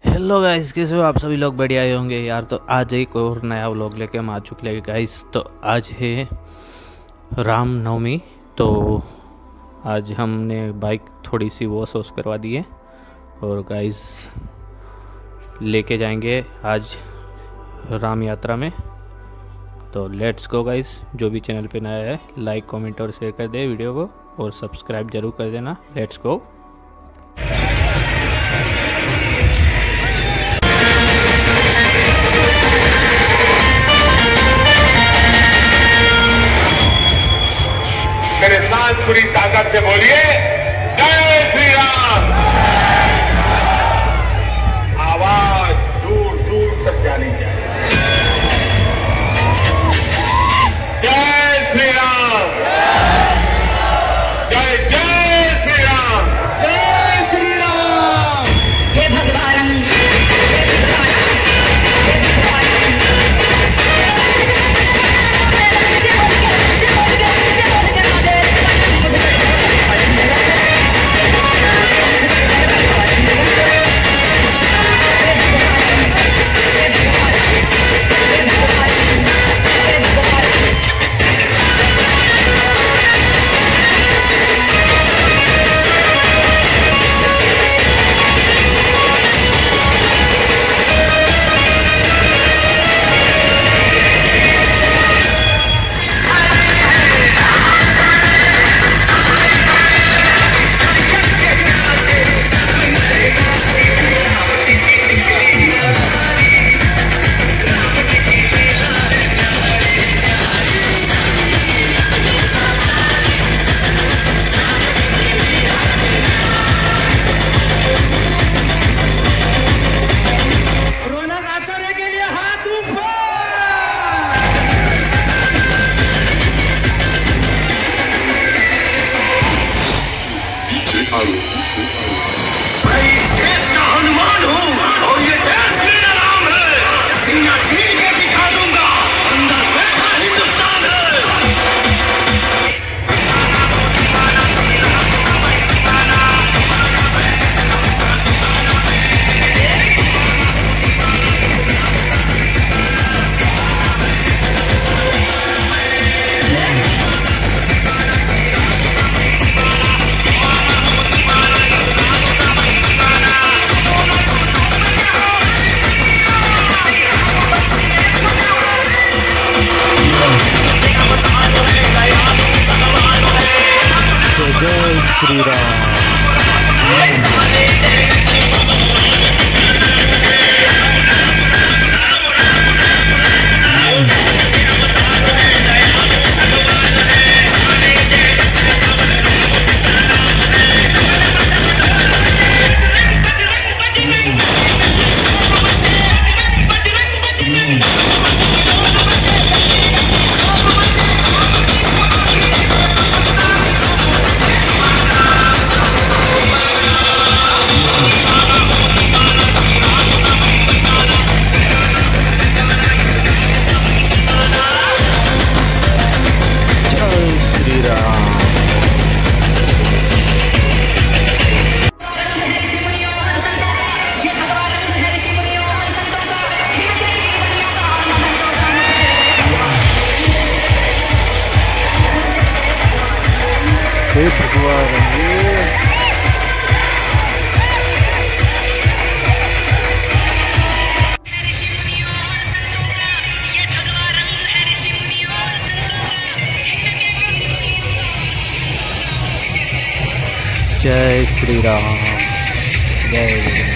Hello guys, कैसे हो आप सभी लोग? बढ़िया आए होंगे यार। तो आज एक और नया व्लॉग लेके हम आ चुके हैं गाइस। तो आज है रामनवमी। तो आज हमने बाइक थोड़ी सी वॉश करवा दी है और गाइस लेके जाएंगे आज राम यात्रा में। तो लेट्स गो गाइस। जो भी चैनल पे नया है लाइक कमेंट और शेयर कर दे वीडियो को और सब्सक्राइब जरूर कर देना। Let's go. मेरे साथ पूरी ताकत से बोलिए, जय श्री राम। आवाज दूर दूर तक जानी चाहिए। जय श्री राम, जय जय श्री राम, जय श्री राम। हे भगवान, हनुमान हूँ और ये देश मेरा नाम है। सीना चीर के दिखा दूंगा, अंदर बैठा हिंदुस्तान जय श्री राम। हे भगवान, जय श्री राम, जय बजरंग।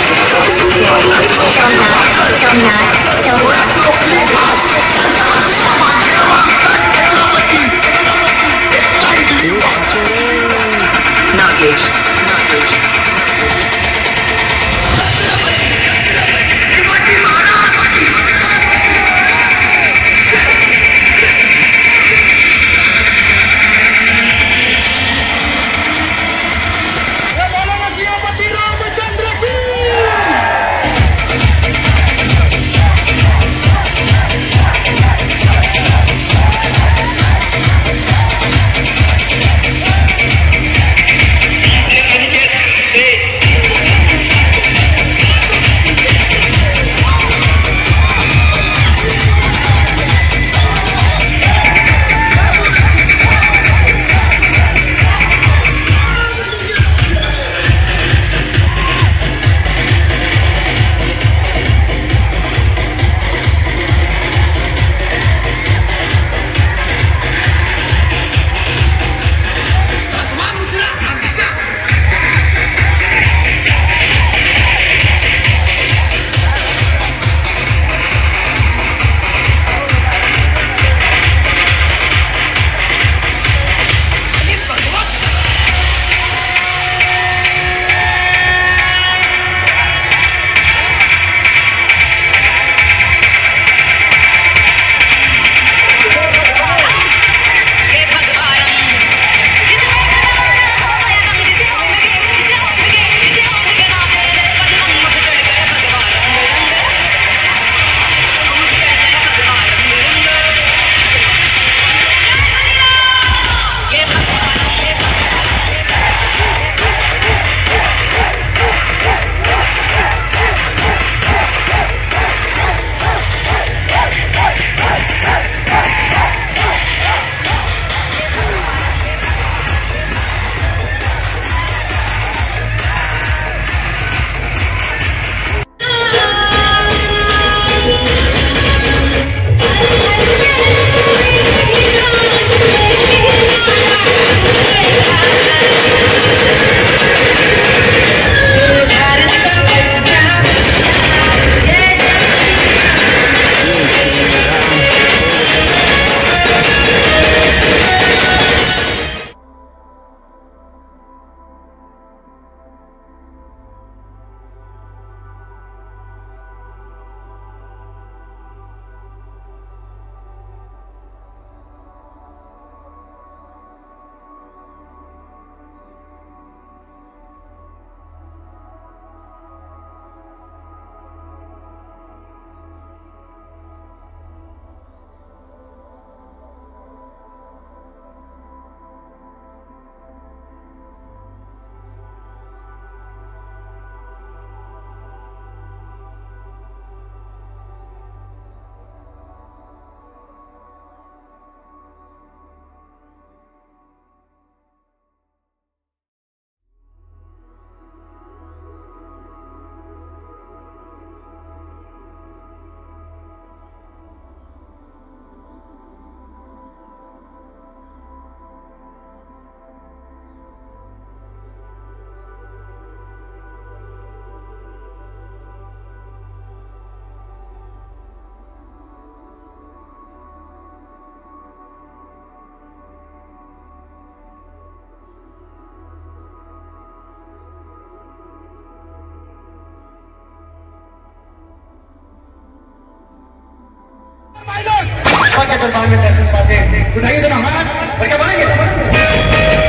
के दरबार में कैसे बातें उठाइए दोनों हाथ और क्या बोलेंगे।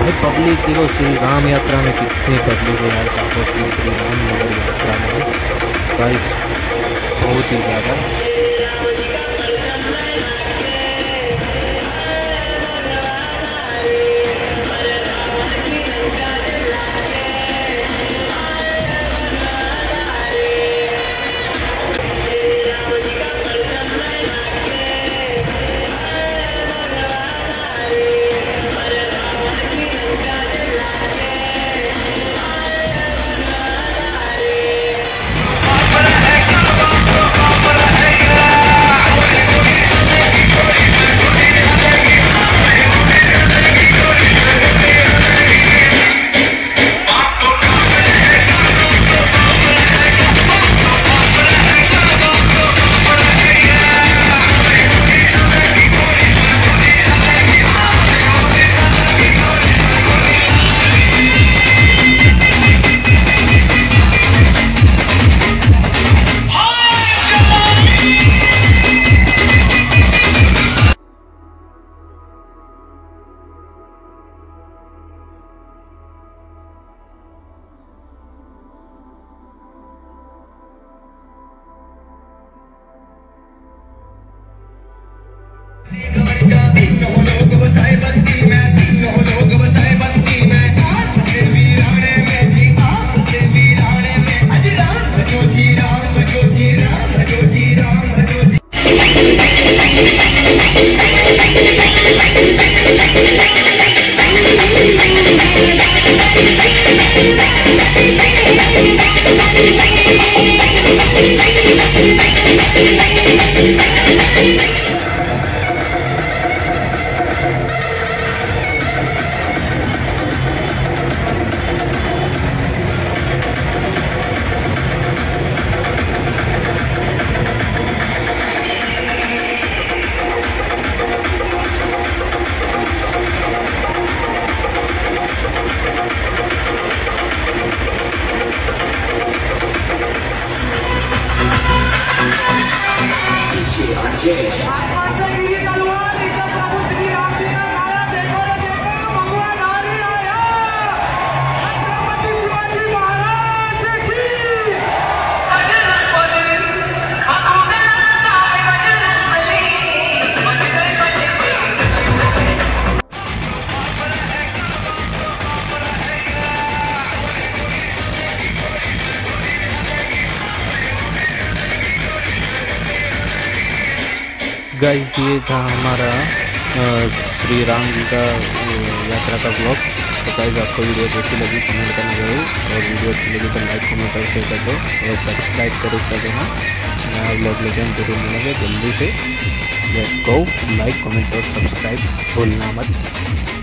भाई पब्लिक देखो, श्री राम यात्रा में कितनी पब्लिक है यार, काकोट की श्री राम नगर यात्रा में भाई बहुत ही ज़्यादा। गाइस ये था हमारा श्री राम जी का यात्रा का ब्लॉग। तो गाइस आपको वीडियो कैसी लगी कमेंट करना जरूर, और वीडियो अच्छी लगी तो लाइक कमेंट और शेयर कर दो, और सब्सक्राइब जरूर कर देना। नया ब्लॉग लेके हम जरूर मिलेंगे जल्दी से। लेट्स गो, लाइक कमेंट और सब्सक्राइब भूलना मत।